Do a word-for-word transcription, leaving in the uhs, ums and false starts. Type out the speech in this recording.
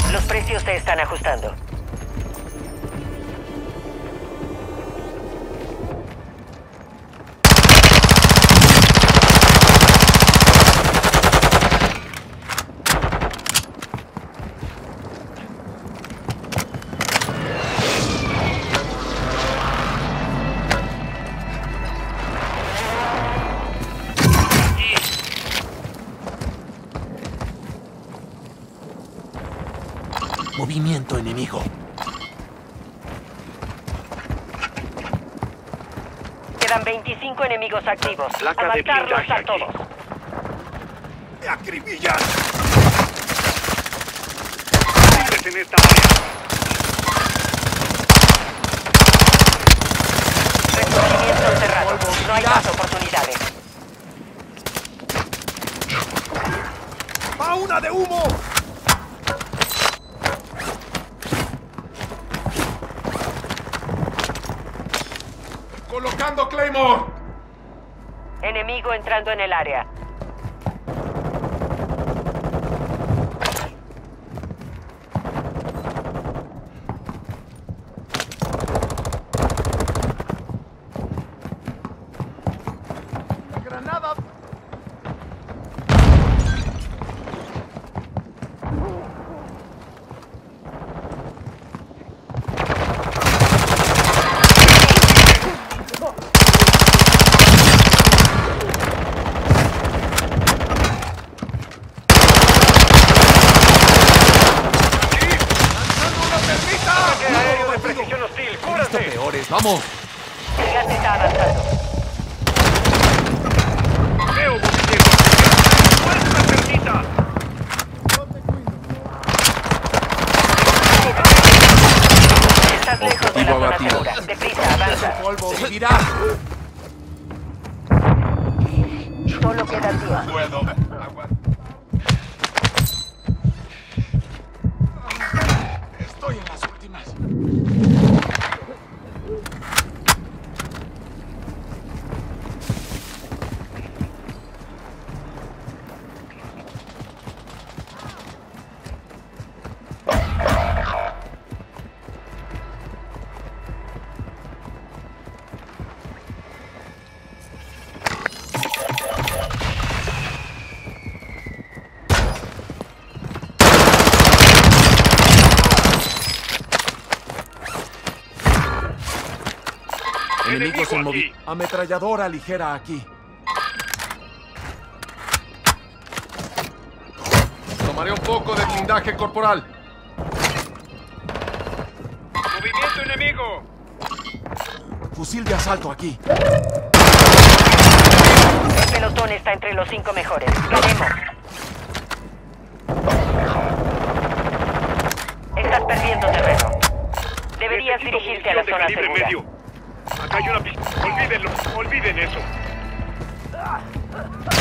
Los precios se están ajustando. Movimiento enemigo. Quedan veinticinco enemigos activos. Placa A de matarlos blindaje a aquí. todos. ¡Me acribillan! Líderes en esta área. Resurgimiento cerrado. No hay Ya. más oportunidades. ¡Fauna de humo! ¡Colocando Claymore! Enemigo entrando en el área. ¡Granada! Ataque aéreo de precisión hostil. Visto ¡Cúbrase! peores, vamos. El gas está avanzando. Veo movimiento. ¡Muestra cerdita! Estás lejos de la zona segura. Deprisa, avanza. Polvo vivirá. Solo quedan diez. Puedo. Estoy en las últimas. Enemigos en móvil. Ametralladora ligera aquí. Tomaré un poco de blindaje corporal. ¡Movimiento enemigo! Fusil de asalto aquí. El pelotón está entre los cinco mejores. Ganemos. Estás perdiendo terreno. Deberías Necesito dirigirte a la munición de zona calibre segura. medio. Acá hay una pistola. Olvídenlo. Olviden eso.